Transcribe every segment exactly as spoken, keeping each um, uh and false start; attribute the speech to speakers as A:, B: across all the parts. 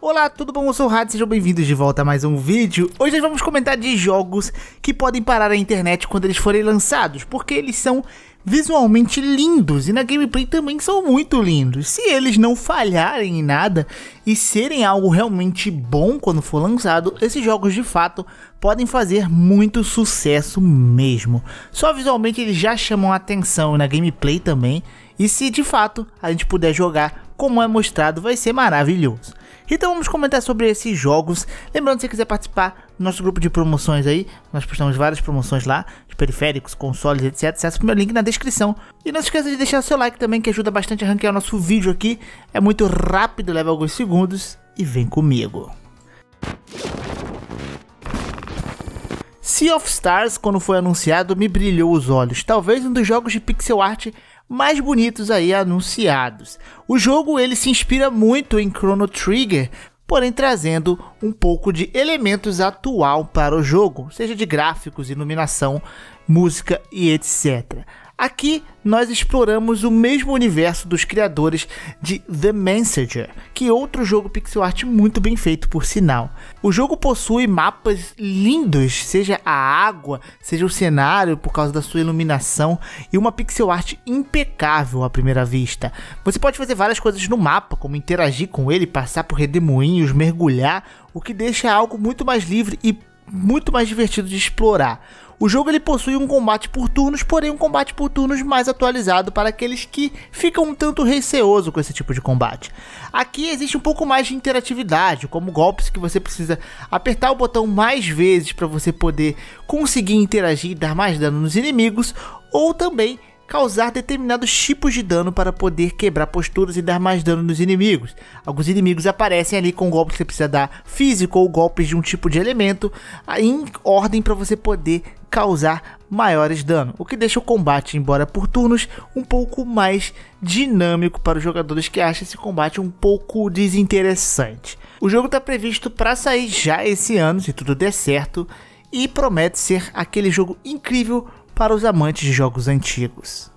A: Olá, tudo bom? Eu sou o Had, sejam bem-vindos de volta a mais um vídeo. Hoje nós vamos comentar de jogos que podem parar a internet quando eles forem lançados, porque eles são visualmente lindos e na gameplay também são muito lindos. Se eles não falharem em nada e serem algo realmente bom quando for lançado, esses jogos de fato podem fazer muito sucesso mesmo. Só visualmente eles já chamam a atenção na gameplay também, e se de fato a gente puder jogar como é mostrado, vai ser maravilhoso. Então vamos comentar sobre esses jogos. Lembrando, se você quiser participar do nosso grupo de promoções aí, nós postamos várias promoções lá, de periféricos, consoles, etcétera. Acesse o meu link na descrição. E não se esqueça de deixar o seu like também, que ajuda bastante a ranquear o nosso vídeo aqui. É muito rápido, leva alguns segundos e vem comigo. Sea of Stars, quando foi anunciado, me brilhou os olhos. Talvez um dos jogos de pixel art mais bonitos aí anunciados. O jogo ele se inspira muito em Chrono Trigger, porém trazendo um pouco de elementos atual para o jogo, seja de gráficos, iluminação, música e etcétera. Aqui nós exploramos o mesmo universo dos criadores de The Messenger, que é outro jogo pixel art muito bem feito por sinal. O jogo possui mapas lindos, seja a água, seja o cenário por causa da sua iluminação, e uma pixel art impecável à primeira vista. Você pode fazer várias coisas no mapa, como interagir com ele, passar por redemoinhos, mergulhar, o que deixa algo muito mais livre e muito mais divertido de explorar. O jogo ele possui um combate por turnos, porém um combate por turnos mais atualizado para aqueles que ficam um tanto receosos com esse tipo de combate. Aqui existe um pouco mais de interatividade, como golpes que você precisa apertar o botão mais vezes para você poder conseguir interagir e dar mais dano nos inimigos, ou também causar determinados tipos de dano para poder quebrar posturas e dar mais dano nos inimigos. Alguns inimigos aparecem ali com golpes que você precisa dar físico ou golpes de um tipo de elemento em ordem para você poder causar maiores danos, o que deixa o combate, embora por turnos, um pouco mais dinâmico para os jogadores que acham esse combate um pouco desinteressante. O jogo está previsto para sair já esse ano, se tudo der certo, e promete ser aquele jogo incrível para os amantes de jogos antigos.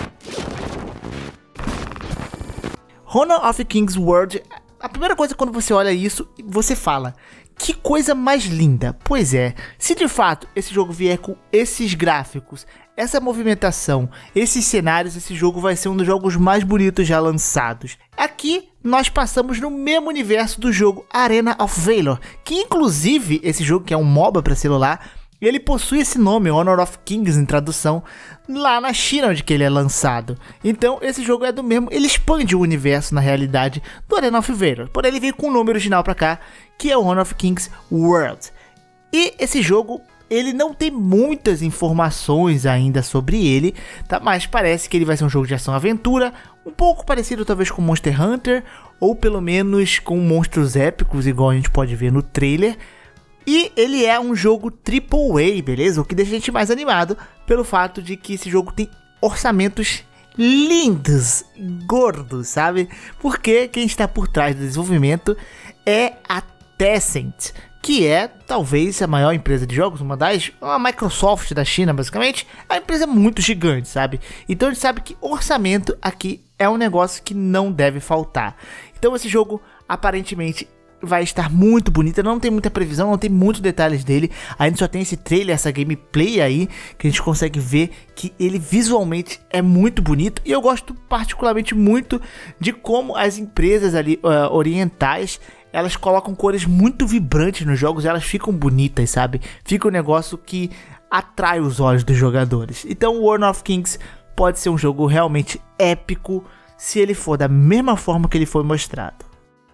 A: Honor of Kings World, a primeira coisa quando você olha isso, você fala, que coisa mais linda. Pois é, se de fato esse jogo vier com esses gráficos, essa movimentação, esses cenários, esse jogo vai ser um dos jogos mais bonitos já lançados. Aqui nós passamos no mesmo universo do jogo Arena of Valor, que inclusive esse jogo, que é um MOBA para celular, ele possui esse nome, Honor of Kings, em tradução, lá na China, onde que ele é lançado. Então, esse jogo é do mesmo, ele expande o universo, na realidade, do Arena of Valor. Porém, ele veio com o nome original pra cá, que é o Honor of Kings World. E esse jogo, ele não tem muitas informações ainda sobre ele, tá? Mas parece que ele vai ser um jogo de ação-aventura, um pouco parecido talvez com Monster Hunter, ou pelo menos com monstros épicos, igual a gente pode ver no trailer. E ele é um jogo triple A, beleza? O que deixa a gente mais animado pelo fato de que esse jogo tem orçamentos lindos, gordos, sabe? Porque quem está por trás do desenvolvimento é a Tencent, que é talvez a maior empresa de jogos, uma das, uma Microsoft da China, basicamente. É uma empresa muito gigante, sabe? Então a gente sabe que orçamento aqui é um negócio que não deve faltar. Então esse jogo aparentemente vai estar muito bonita, não tem muita previsão, não tem muitos detalhes dele, a gente só tem esse trailer, essa gameplay aí, que a gente consegue ver que ele visualmente é muito bonito, e eu gosto particularmente muito de como as empresas ali uh, orientais, elas colocam cores muito vibrantes nos jogos, elas ficam bonitas, sabe? Fica um negócio que atrai os olhos dos jogadores. Então o Honor of Kings pode ser um jogo realmente épico, se ele for da mesma forma que ele foi mostrado.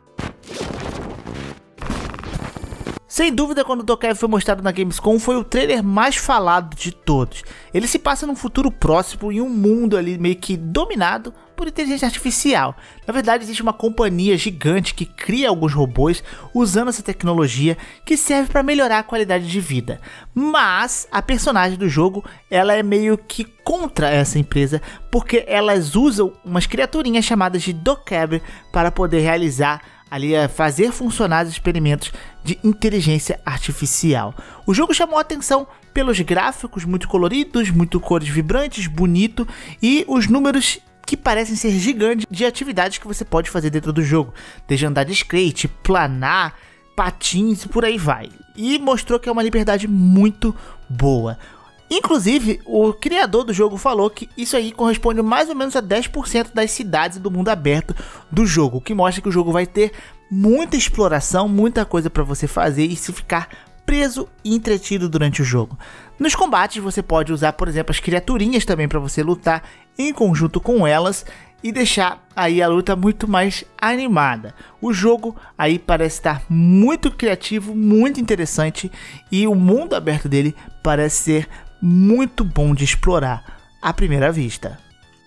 A: Sem dúvida, quando o Dokkan foi mostrado na Gamescom, foi o trailer mais falado de todos. Ele se passa num futuro próximo, em um mundo ali meio que dominado por inteligência artificial. Na verdade, existe uma companhia gigante que cria alguns robôs usando essa tecnologia que serve para melhorar a qualidade de vida. Mas a personagem do jogo, ela é meio que contra essa empresa, porque elas usam umas criaturinhas chamadas de Dokkan para poder realizar ali a fazer funcionar os experimentos de inteligência artificial. O jogo chamou a atenção pelos gráficos muito coloridos, muito cores vibrantes, bonito, e os números que parecem ser gigantes de atividades que você pode fazer dentro do jogo, desde andar de skate, planar, patins e por aí vai. E mostrou que é uma liberdade muito boa. Inclusive, o criador do jogo falou que isso aí corresponde mais ou menos a dez por cento das cidades do mundo aberto do jogo, o que mostra que o jogo vai ter muita exploração, muita coisa para você fazer e se ficar preso e entretido durante o jogo. Nos combates você pode usar, por exemplo, as criaturinhas também para você lutar em conjunto com elas e deixar aí a luta muito mais animada. O jogo aí parece estar muito criativo, muito interessante e o mundo aberto dele parece ser muito bom de explorar à primeira vista.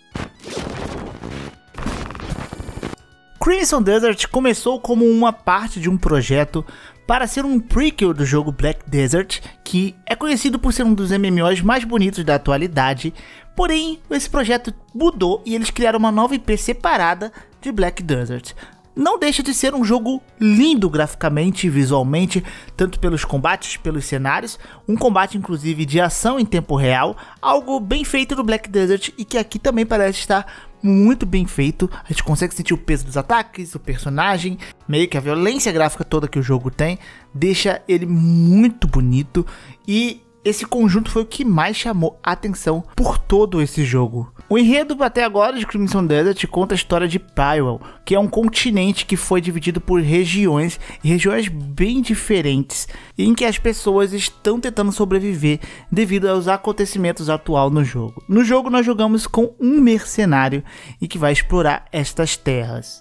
A: Crimson Desert começou como uma parte de um projeto para ser um prequel do jogo Black Desert, que é conhecido por ser um dos M M Os mais bonitos da atualidade, porém esse projeto mudou e eles criaram uma nova I P separada de Black Desert. Não deixa de ser um jogo lindo graficamente e visualmente, tanto pelos combates, pelos cenários, um combate inclusive de ação em tempo real, algo bem feito no Black Desert e que aqui também parece estar muito bem feito. A gente consegue sentir o peso dos ataques, o personagem, meio que a violência gráfica toda que o jogo tem, deixa ele muito bonito e esse conjunto foi o que mais chamou a atenção por todo esse jogo. O enredo até agora de Crimson Desert conta a história de Pyrrell, que é um continente que foi dividido por regiões, e regiões bem diferentes, em que as pessoas estão tentando sobreviver devido aos acontecimentos atuais no jogo. No jogo nós jogamos com um mercenário e que vai explorar estas terras.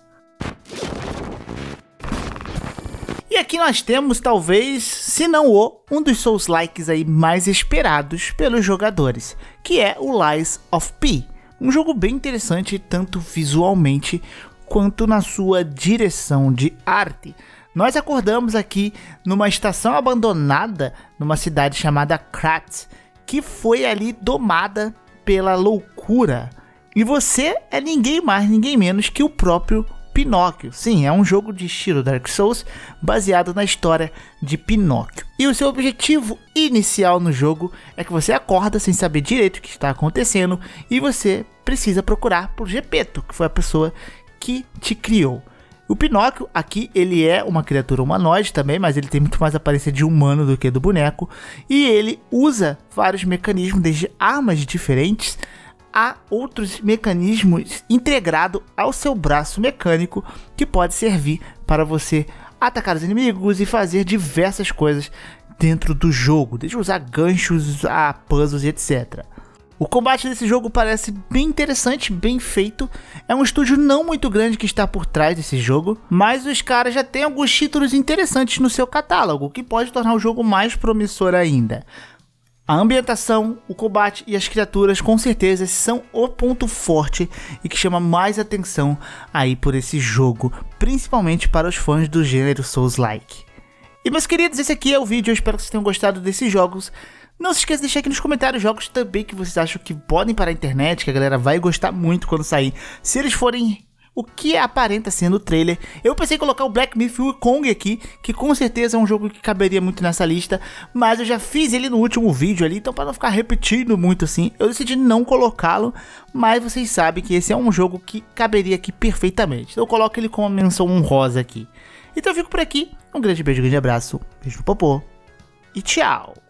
A: E aqui nós temos talvez, se não o, um dos Souls-likes aí mais esperados pelos jogadores, que é o Lies of P. Um jogo bem interessante tanto visualmente quanto na sua direção de arte. Nós acordamos aqui numa estação abandonada numa cidade chamada Kratz, que foi ali domada pela loucura. E você é ninguém mais, ninguém menos que o próprio Pinóquio. Sim, é um jogo de estilo Dark Souls baseado na história de Pinóquio. E o seu objetivo inicial no jogo é que você acorda sem saber direito o que está acontecendo e você precisa procurar por Gepeto, que foi a pessoa que te criou. O Pinóquio aqui ele é uma criatura humanoide também, mas ele tem muito mais aparência de humano do que do boneco. E ele usa vários mecanismos, desde armas diferentes a outros mecanismos integrados ao seu braço mecânico que pode servir para você atacar os inimigos e fazer diversas coisas dentro do jogo, desde usar ganchos a puzzles e etcétera. O combate desse jogo parece bem interessante, bem feito. É um estúdio não muito grande que está por trás desse jogo, mas os caras já têm alguns títulos interessantes no seu catálogo, o que pode tornar o jogo mais promissor ainda. A ambientação, o combate e as criaturas com certeza são o ponto forte e que chama mais atenção aí por esse jogo, principalmente para os fãs do gênero Souls-like. E meus queridos, esse aqui é o vídeo, eu espero que vocês tenham gostado desses jogos. Não se esqueça de deixar aqui nos comentários jogos também que vocês acham que podem para a internet, que a galera vai gostar muito quando sair, se eles forem o que aparenta ser no trailer. Eu pensei em colocar o Black Myth Wukong aqui, que com certeza é um jogo que caberia muito nessa lista, mas eu já fiz ele no último vídeo ali, então para não ficar repetindo muito assim, eu decidi não colocá-lo, mas vocês sabem que esse é um jogo que caberia aqui perfeitamente, então eu coloco ele com uma menção honrosa aqui. Então eu fico por aqui, um grande beijo, um grande abraço, beijo no popô e tchau!